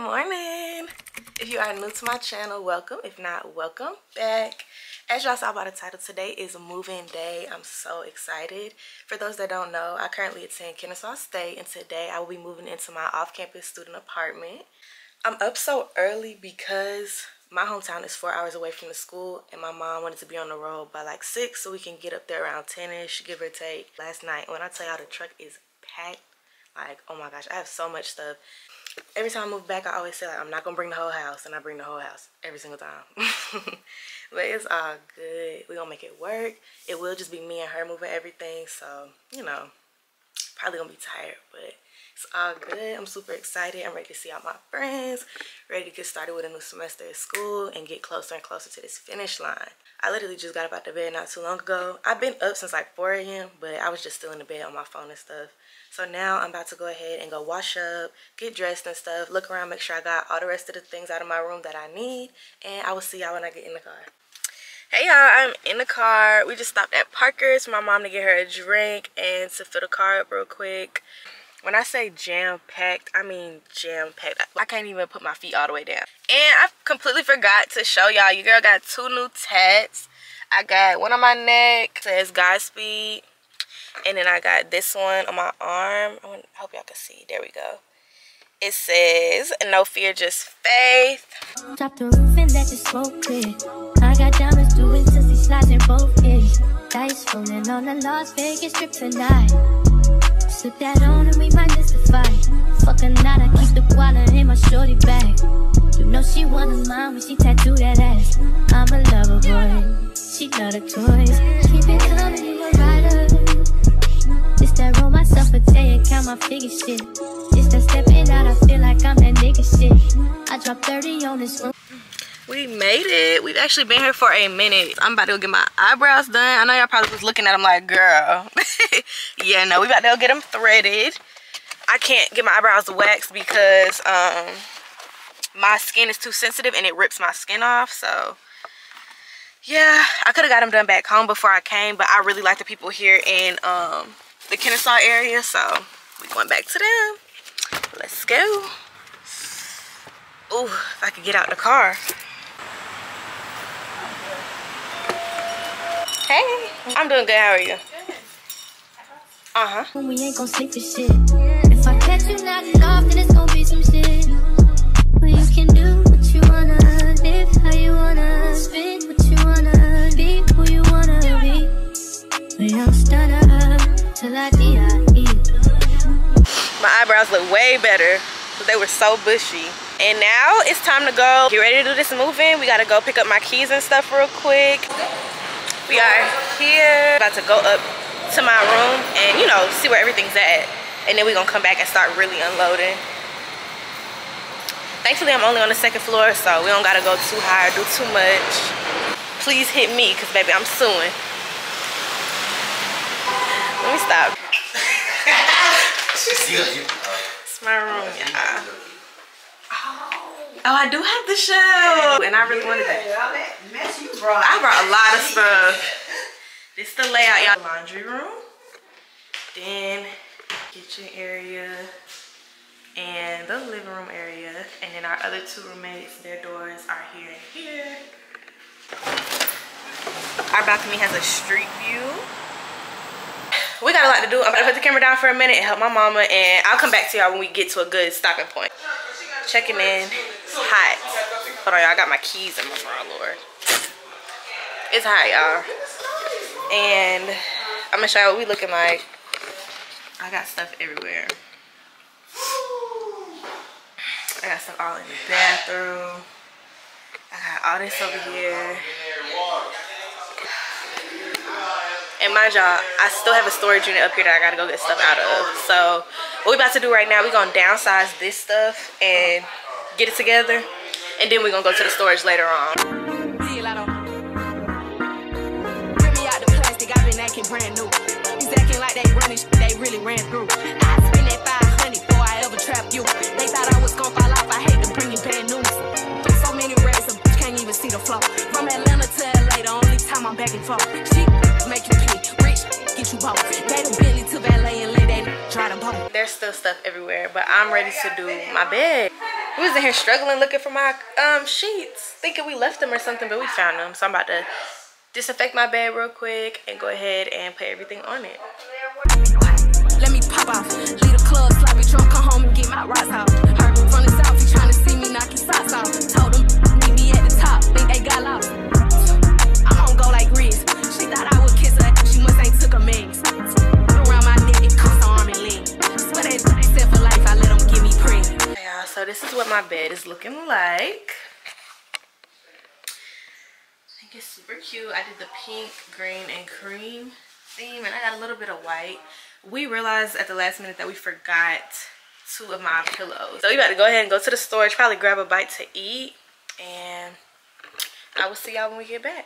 morning. If you are new to my channel, welcome. If not, welcome back. As y'all saw by the title, today is move-in day. I'm so excited. For those that don't know, I currently attend Kennesaw State, and today I will be moving into my off-campus student apartment. I'm up so early because my hometown is 4 hours away from the school, and my mom wanted to be on the road by like 6 so we can get up there around 10ish, give or take. Last night, when I tell y'all the truck is packed, like, oh my gosh, I have so much stuff. Every time I move back, I always say, like, I'm not gonna bring the whole house, and I bring the whole house every single time. But it's all good. We're gonna make it work. It will just be me and her moving everything, so, you know, probably gonna be tired, but it's all good. I'm super excited. I'm ready to see all my friends, ready to get started with a new semester at school and get closer and closer to this finish line. I literally just got up out the bed not too long ago. I've been up since like 4 a.m., but I was just still in the bed on my phone and stuff. So now I'm about to go ahead and go wash up, get dressed and stuff, look around, make sure I got all the rest of the things out of my room that I need, and I will see y'all when I get in the car. Hey y'all, I'm in the car. We just stopped at Parker's for my mom to get her a drink and to fill the car up real quick. When I say jam-packed, I mean jam-packed. I can't even put my feet all the way down. And I completely forgot to show y'all, your girl got 2 new tats. I got one on my neck, says Godspeed. And then I got this one on my arm. I hope y'all can see. There we go. It says, no fear, just faith. Drop the roof and let the smoke clear. I got diamonds doing sissy slides in both ears. Dice rolling on the Las Vegas strip tonight. Slip that on and we might miss the fight. Fuck a night, I keep the wallet in my shorty bag. You know she wanna mine when she tattoo that ass. I'm a lover boy, she love the toys. Keep it coming, you a rider. It's that roll myself a day and count my figure shit. It's that stepping out, I feel like I'm that nigga shit. I dropped 30 on this room. We made it. We've actually been here for a minute. I'm about to go get my eyebrows done. I know y'all probably was looking at them like, girl. Yeah, no, we about to go get them threaded. I can't get my eyebrows waxed because my skin is too sensitive and it rips my skin off. So yeah, I could have got them done back home before I came, but I really like the people here in the Kennesaw area, so we're going back to them. Let's go. Ooh, if I could get out the car. Hey, I'm doing good. How are you? Uh-huh. We ain't gon' sleep for shit. If I catch you knocking off, then it's gon' be some shit. Well, you can do what you wanna, live how you wanna, spin what you wanna, be who you wanna be. We don't stun up till I D.I.E. My eyebrows look way better because they were so bushy. And now it's time to go get ready to do this move-in. We gotta go pick up my keys and stuff real quick. We are here, about to go up to my room and, you know, see where everything's at. And then we're gonna come back and start really unloading. Thankfully, I'm only on the 2nd floor, so we don't gotta go too high or do too much. Please hit me, because baby, I'm suing. Let me stop. It's my room, y'all. Oh, I do have the show, and I really wanted that. I brought a lot of stuff. This is the layout, y'all. Laundry room, then kitchen area, and the living room area, and then our other 2 roommates, their doors are here and here. Our balcony has a street view. We got a lot to do. I'm gonna put the camera down for a minute and help my mama, and I'll come back to y'all when we get to a good stopping point. Checking in. It's hot. Hold on, y'all. I got my keys in my bra, Lord. It's hot, y'all. And I'm gonna show you what we looking like. I got stuff everywhere. I got stuff all in the bathroom. I got all this over here. And mind y'all, I still have a storage unit up here that I gotta go get stuff out of. So what we about to do right now, we're gonna downsize this stuff and get it together. And then we're gonna go to the storage later on. Brand new. He's acting like they running, they really ran through. I spent that 500 before I ever trapped you. They thought I was gonna fall off. I hate to bring you bad news. So many racks, you can't even see the flow. From Atlanta to LA, the only time I'm back and forth. She make you pay, rich, get you both. They the Bentley to valet and let that try to bump. There's still stuff everywhere, but I'm ready to do my bed. We was in here struggling looking for my sheets, thinking we left them or something, but we found them. So I'm about to disinfect my bed real quick and go ahead and put everything on it. Let me pop off, leave the club, sloppy drunk, come home and get my rocks out. Heard from the south, he trying to see me knock his socks off. Told him, meet me at the top, think they got lost. I'm on go like Reese. She thought I would kiss her, she must ain't took a mix. Around my neck, it cuffs arm and leg. Swear they said for life, I let them give me print. Hey y'all, so this is what my bed is looking like. I think it's super cute. I did the pink, green, and cream theme, and I got a little bit of white. We realized at the last minute that we forgot 2 of my pillows. So we about to go ahead and go to the storage, probably grab a bite to eat, and I will see y'all when we get back.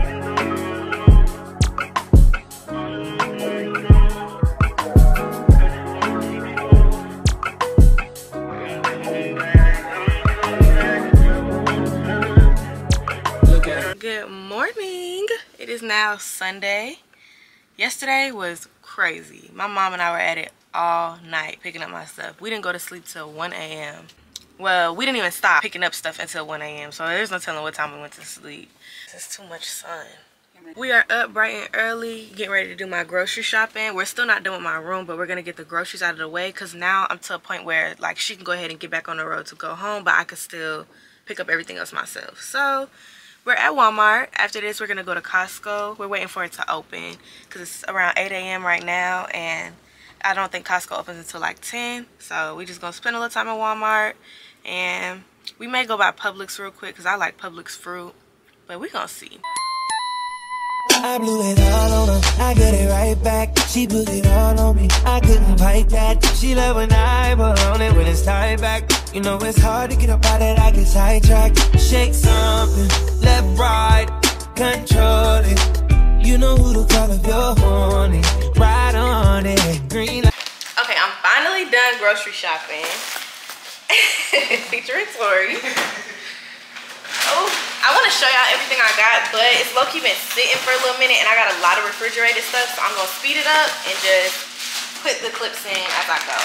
Good morning. It is now Sunday. Yesterday was crazy. My mom and I were at it all night picking up my stuff. We didn't go to sleep till 1 a.m. Well, we didn't even stop picking up stuff until 1 a.m. So there's no telling what time we went to sleep. It's too much sun. We are up bright and early, getting ready to do my grocery shopping. We're still not done with my room, but we're gonna get the groceries out of the way because now I'm to a point where like she can go ahead and get back on the road to go home, but I could still pick up everything else myself. So we're at Walmart. After this, we're gonna go to Costco. We're waiting for it to open because it's around 8 a.m. right now, and I don't think Costco opens until like 10. So we just gonna spend a little time at Walmart, and we may go by Publix real quick because I like Publix fruit, but we gonna see. I blew it all on her, I get it right back. She put it all on me, I couldn't fight that. She love when I put on it when it's tied back. You know it's hard to get up out it, I get sidetracked. Shake something, left, right, control it. You know who to call if you're horny. Right on it, green light. Okay, I'm finally done grocery shopping. Featuring Tori. Oh, I want to show y'all everything I got, but it's low-key been sitting for a little minute, and I got a lot of refrigerated stuff, so I'm gonna speed it up and just put the clips in as I go.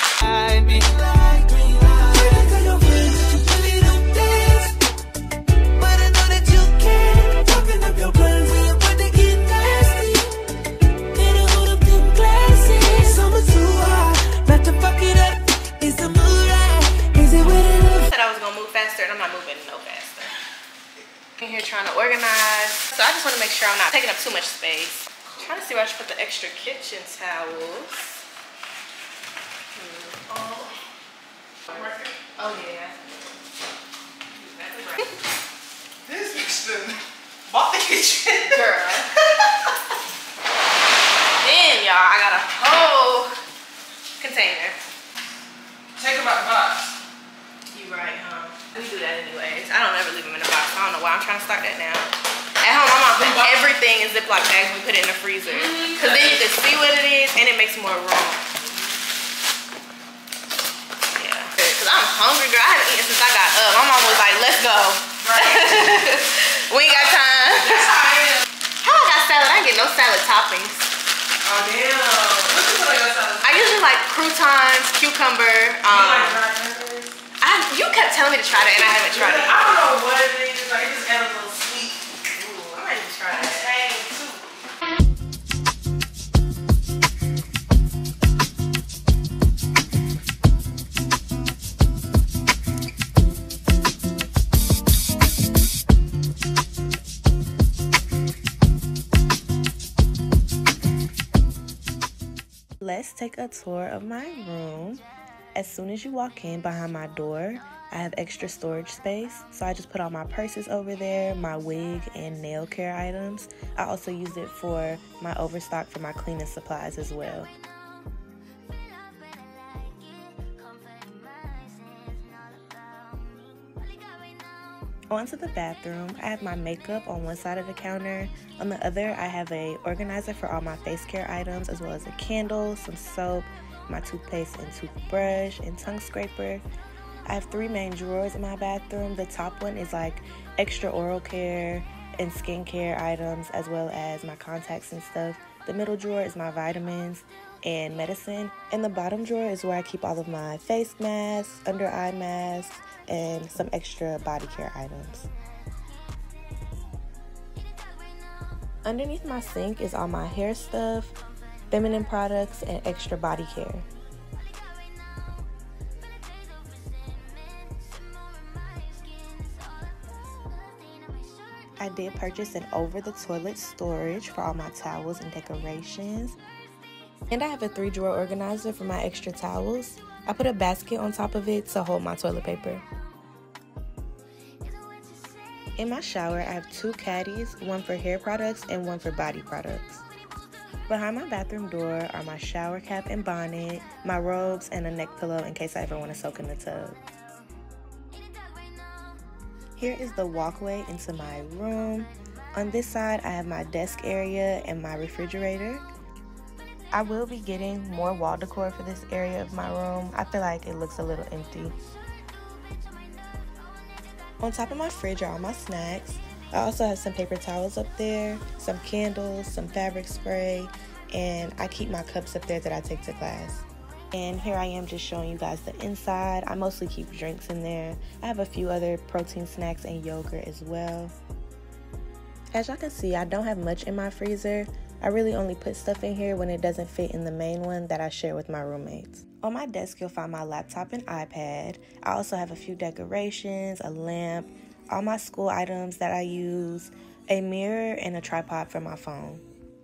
I said I was gonna move faster, and I'm not moving no faster. In here trying to organize, so I just want to make sure I'm not taking up too much space. I'm trying to see where I should put the extra kitchen towels. Oh yeah. This bitch done bought the kitchen. Girl. Then y'all, I got a whole container. Take them out the box. You right, huh? We do that anyways. I don't ever leave them in the box. I don't know why I'm trying to start that now. At home, my mom put everything in Ziploc bags when we put it in the freezer. Because then you can see what it is and it makes more room. Yeah. Because I'm hungry, girl. I haven't eaten since I got up. My mom was like, let's go. Right. We ain't got time. How I got salad? I didn't get no salad toppings. Oh, damn. What you put on your salad? I usually like croutons, cucumber. You kept telling me to try that and I haven't tried it. I don't know what it is. Like, it just adds a little sweet. Ooh, I might even try that. Tang, too. Let's take a tour of my room. As soon as you walk in behind my door, I have extra storage space, so I just put all my purses over there, my wig and nail care items. I also used it for my overstock for my cleaning supplies as well. Onto the bathroom, I have my makeup on one side of the counter. On the other, I have a organizer for all my face care items, as well as a candle, some soap, my toothpaste and toothbrush, and tongue scraper. I have 3 main drawers in my bathroom. The top one is like extra oral care and skincare items, as well as my contacts and stuff. The middle drawer is my vitamins, and medicine. And the bottom drawer is where I keep all of my face masks, under eye masks, and some extra body care items. Underneath my sink is all my hair stuff, feminine products, and extra body care. I did purchase an over-the-toilet storage for all my towels and decorations. And I have a 3-drawer organizer for my extra towels. I put a basket on top of it to hold my toilet paper. In my shower, I have 2 caddies, one for hair products and one for body products. Behind my bathroom door are my shower cap and bonnet, my robes, and a neck pillow in case I ever want to soak in the tub. Here is the walkway into my room. On this side, I have my desk area and my refrigerator. I will be getting more wall decor for this area of my room. I feel like it looks a little empty. On top of my fridge are all my snacks. I also have some paper towels up there, some candles, some fabric spray, and I keep my cups up there that I take to class. And here I am just showing you guys the inside. I mostly keep drinks in there. I have a few other protein snacks and yogurt as well. As y'all can see, I don't have much in my freezer. I really only put stuff in here when it doesn't fit in the main one that I share with my roommates. On my desk, you'll find my laptop and iPad. I also have a few decorations, a lamp, all my school items that I use, a mirror, and a tripod for my phone.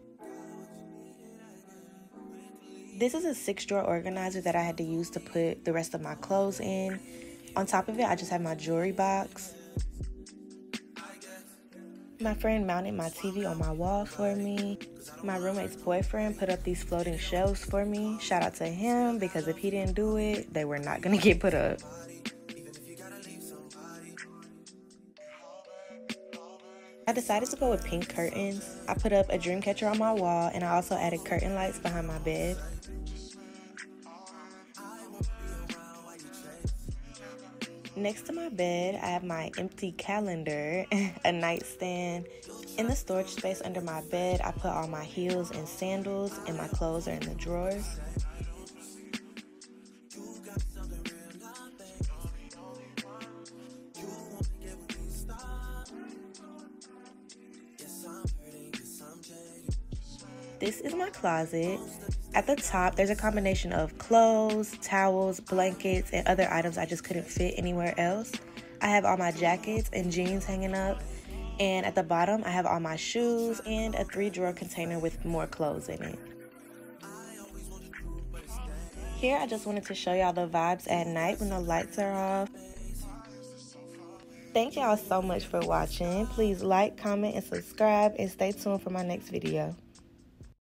This is a 6-drawer organizer that I had to use to put the rest of my clothes in. On top of it, I just have my jewelry box. My friend mounted my TV on my wall for me. My roommate's boyfriend put up these floating shelves for me. Shout out to him, because if he didn't do it, they were not gonna get put up. I decided to go with pink curtains. I put up a dream catcher on my wall, and I also added curtain lights behind my bed. Next to my bed, I have my empty calendar, a nightstand. In the storage space under my bed, I put all my heels and sandals, and my clothes are in the drawers. This is my closet. At the top, there's a combination of clothes, towels, blankets, and other items I just couldn't fit anywhere else. I have all my jackets and jeans hanging up. And at the bottom, I have all my shoes and a 3-drawer container with more clothes in it. Here, I just wanted to show y'all the vibes at night when the lights are off. Thank y'all so much for watching. Please like, comment, and subscribe, and stay tuned for my next video.